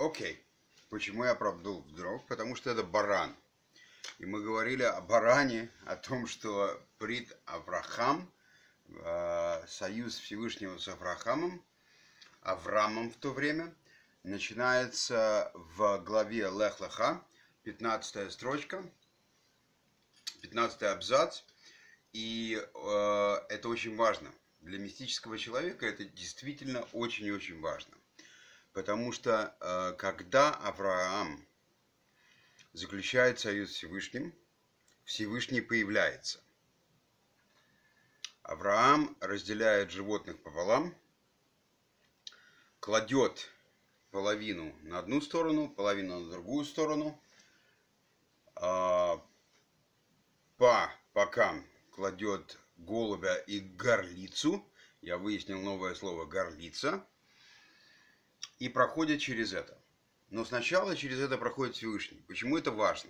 Окей. Почему я продул вдруг? Потому что это баран. И мы говорили о баране, о том, что Брит Авраам, союз Всевышнего с Авраамом в то время, начинается в главе Лех Леха, 15 строчка, 15 абзац. И это очень важно. Для мистического человека это действительно очень и очень важно. Потому что когда Авраам заключает союз с Всевышним, Всевышний появляется. Авраам разделяет животных пополам, кладет половину на одну сторону, половину на другую сторону, по бокам кладет голубя и горлицу, я выяснил новое слово горлица, и проходит через это. Но сначала через это проходит Всевышний. Почему это важно?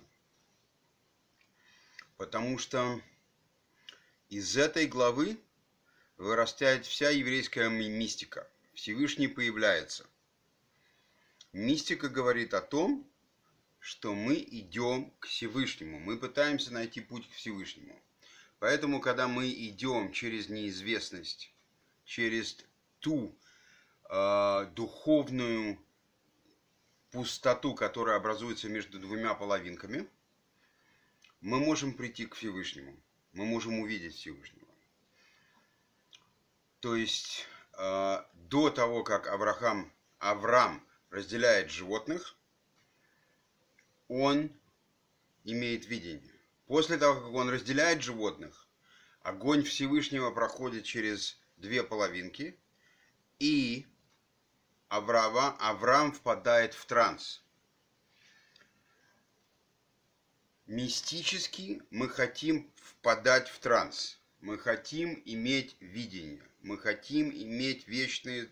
Потому что из этой главы вырастает вся еврейская мистика. Всевышний появляется. Мистика говорит о том, что мы идем к Всевышнему. Мы пытаемся найти путь к Всевышнему. Поэтому, когда мы идем через неизвестность, через ту духовную пустоту, которая образуется между двумя половинками, мы можем прийти к Всевышнему. Мы можем увидеть Всевышнего. То есть, до того, как Авраам разделяет животных, он имеет видение. После того, как он разделяет животных, огонь Всевышнего проходит через две половинки, и Авраам впадает в транс. Мистически мы хотим впадать в транс. Мы хотим иметь видение. Мы хотим иметь вечные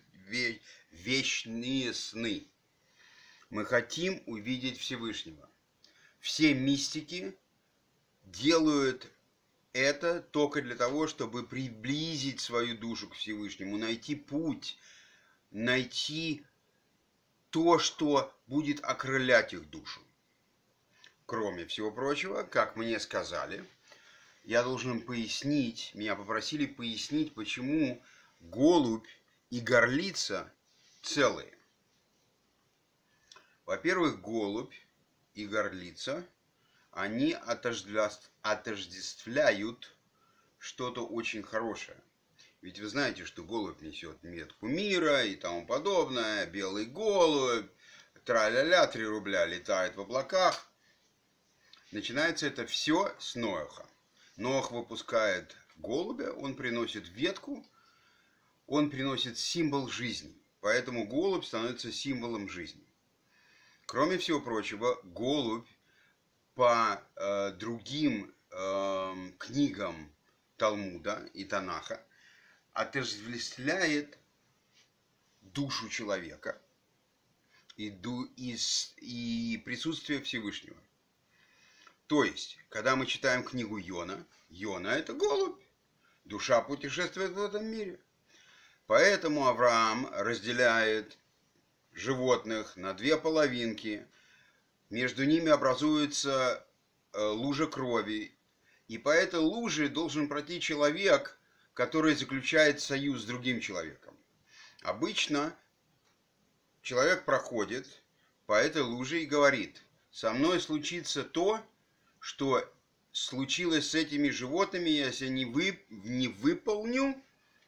сны. Мы хотим увидеть Всевышнего. Все мистики делают это только для того, чтобы приблизить свою душу к Всевышнему, найти путь, найти то, что будет окрылять их душу. Кроме всего прочего, как мне сказали, я должен пояснить, меня попросили пояснить, почему голубь и горлица целые. Во-первых, голубь и горлица, они отождествляют что-то очень хорошее. Ведь вы знаете, что голубь несет метку мира и тому подобное. Белый голубь, тра-ля-ля, 3 рубля летает в облаках. Начинается это все с Ноаха. Ноах выпускает голубя, он приносит ветку, он приносит символ жизни. Поэтому голубь становится символом жизни. Кроме всего прочего, голубь по другим книгам Талмуда и Танаха отождествляет душу человека и присутствие Всевышнего. То есть, когда мы читаем книгу Йона, Йона это голубь, душа путешествует в этом мире. Поэтому Авраам разделяет животных на две половинки, между ними образуется лужа крови, и по этой луже должен пройти человек, который заключает союз с другим человеком. Обычно человек проходит по этой луже и говорит: со мной случится то, что случилось с этими животными, если не выполню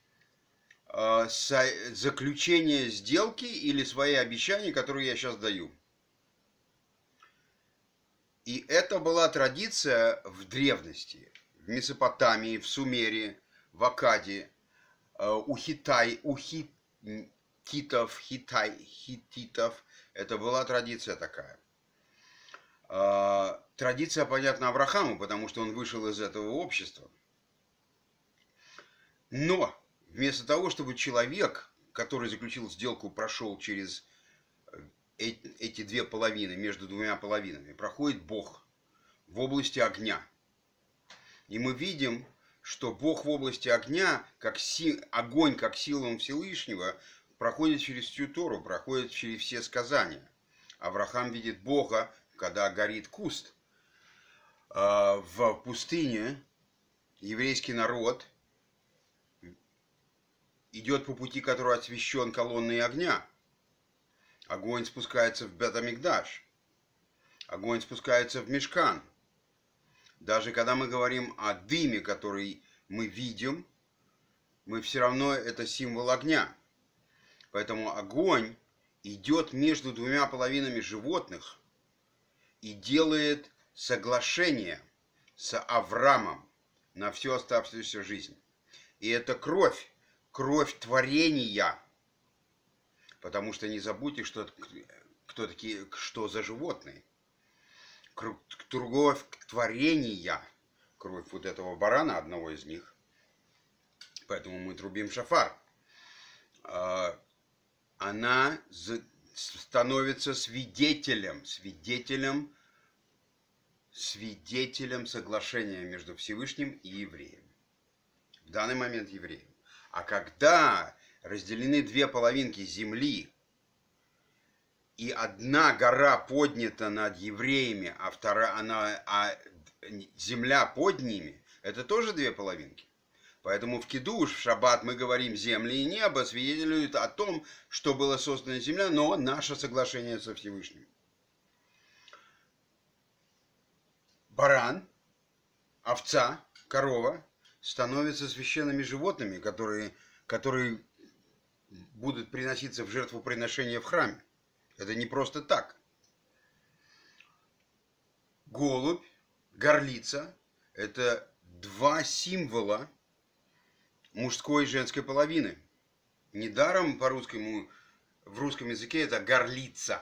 заключение сделки или свои обещания, которые я сейчас даю. И это была традиция в древности, в Месопотамии, в Сумере, в Аккаде, у хиттитов, это была традиция такая. Традиция понятна Аврааму, потому что он вышел из этого общества. Но вместо того, чтобы человек, который заключил сделку, прошел через эти две половины, между двумя половинами, проходит Бог в области огня. И мы видим, что Бог в области огня, огонь как сила Всевышнего, проходит через всю Тору, проходит через все сказания. Авраам видит Бога, когда горит куст. В пустыне еврейский народ идет по пути, который освещен колонной огня. Огонь спускается в Бет-Амикдаш. Огонь спускается в Мишкан. Даже когда мы говорим о дыме, который мы видим, мы все равно это символ огня. Поэтому огонь идет между двумя половинами животных и делает соглашение с Авраамом на всю оставшуюся жизнь. И это кровь, кровь творения. Потому что не забудьте, что за животные. Кровь творения, кровь вот этого барана, одного из них. Поэтому мы трубим шафар. Она становится свидетелем соглашения между Всевышним и евреем. В данный момент евреем. А когда разделены две половинки земли, и одна гора поднята над евреями, а земля под ними, это тоже две половинки. Поэтому в Кидуш, в Шаббат мы говорим, земли и небо свидетельствуют о том, что была создана земля, но наше соглашение со Всевышним. Баран, овца, корова становятся священными животными, которые будут приноситься в жертвоприношение в храме. Это не просто так. Голубь, горлица – это два символа мужской и женской половины. Недаром по-русскому, в русском языке это горлица.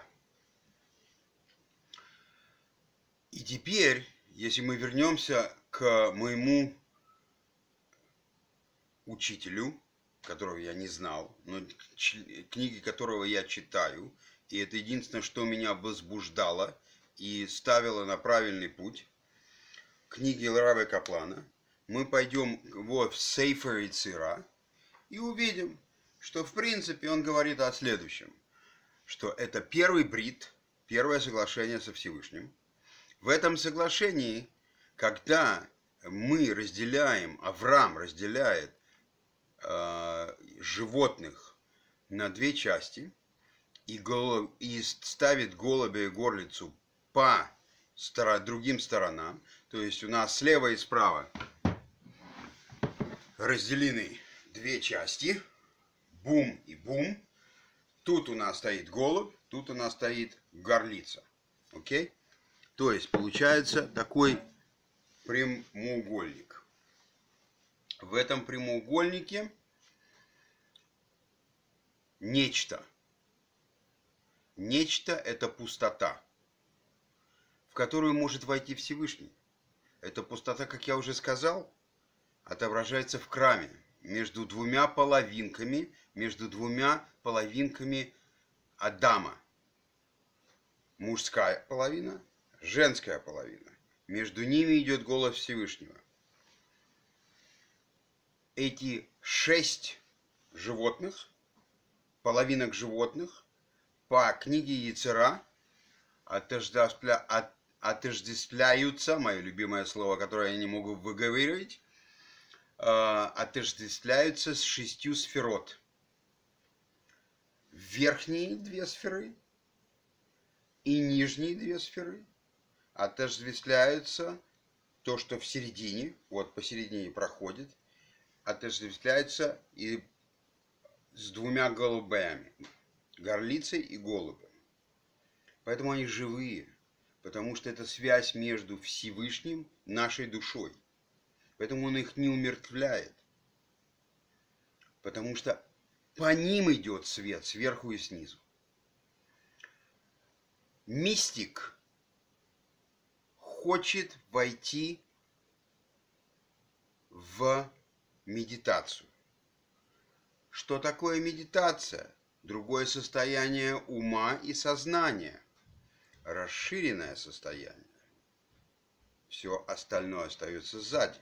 И теперь, если мы вернемся к моему учителю, которого я не знал, но книги которого я читаю, и это единственное, что меня возбуждало и ставило на правильный путь, книги Рави Каплана, мы пойдем в Сейфер Ицира и увидим, что в принципе он говорит о следующем, что это первый брит, первое соглашение со Всевышним. В этом соглашении, когда мы разделяем, Авраам разделяет животных на две части и ставит голубя и горлицу по другим сторонам, то есть у нас слева и справа разделены две части, бум и бум. Тут у нас стоит голубь, тут у нас стоит горлица. Окей? То есть получается такой прямоугольник. В этом прямоугольнике нечто. Нечто – это пустота, в которую может войти Всевышний. Эта пустота, как я уже сказал, отображается в храме между двумя половинками Адама. Мужская половина, женская половина. Между ними идет голос Всевышнего. Эти 6 животных, половинок животных, по книге Ецера отождествляются, мое любимое слово, которое я не могу выговорить, отождествляются с 6 сферот. Верхние 2 сферы и нижние 2 сферы отождествляются, то, что в середине, вот посередине проходит, отождествляется и с 2 голубями, горлицей и голубем. Поэтому они живые, потому что это связь между Всевышним и нашей душой. Поэтому он их не умертвляет, потому что по ним идет свет сверху и снизу. Мистик хочет войти в медитацию. Что такое медитация? Другое состояние ума и сознания. Расширенное состояние. Все остальное остается сзади.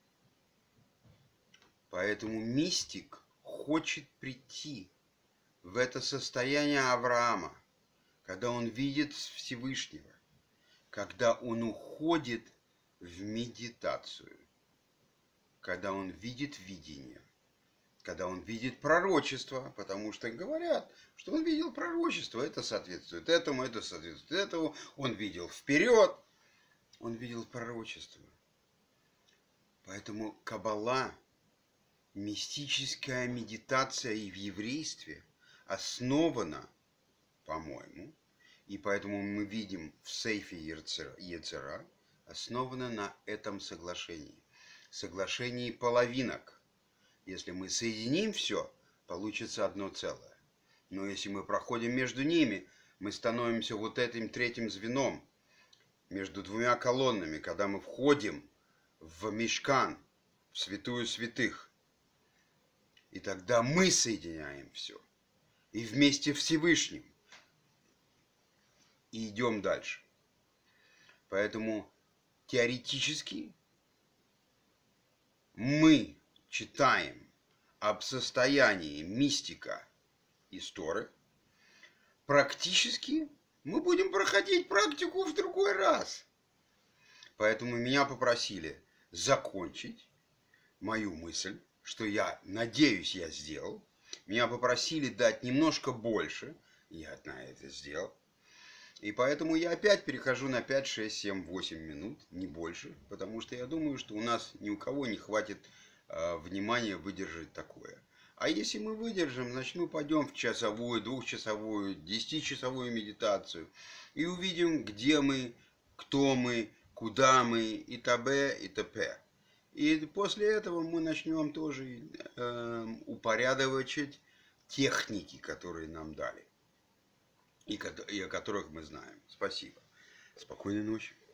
Поэтому мистик хочет прийти в это состояние Авраама, когда он видит Всевышнего, когда он уходит в медитацию, когда он видит видение, когда он видит пророчество, потому что говорят, что он видел пророчество, это соответствует этому, это соответствует этому, он видел вперед, он видел пророчество. Поэтому Каббала, мистическая медитация и в еврействе основана, по-моему, и поэтому мы видим в Сейфе Йецера, основана на этом соглашении. Соглашении половинок. Если мы соединим все, получится одно целое. Но если мы проходим между ними, мы становимся вот этим третьим звеном между двумя колоннами, когда мы входим в Мишкан, в святую святых. И тогда мы соединяем все. И вместе Всевышним. И идем дальше. Поэтому теоретически мы читаем об состоянии мистика из Торы. Практически мы будем проходить практику в другой раз. Поэтому меня попросили закончить мою мысль, что я надеюсь, я сделал. Меня попросили дать немножко больше. Я на это сделал. И поэтому я опять перехожу на 5, 6, 7, 8 минут, не больше, потому что я думаю, что у нас ни у кого не хватит внимания выдержать такое. А если мы выдержим, значит мы пойдем в часовую, двухчасовую, 10-часовую медитацию и увидим, где мы, кто мы, куда мы, и т.б. и т.п. И после этого мы начнем тоже упорядочить техники, которые нам дали. И о которых мы знаем. Спасибо. Спокойной ночи.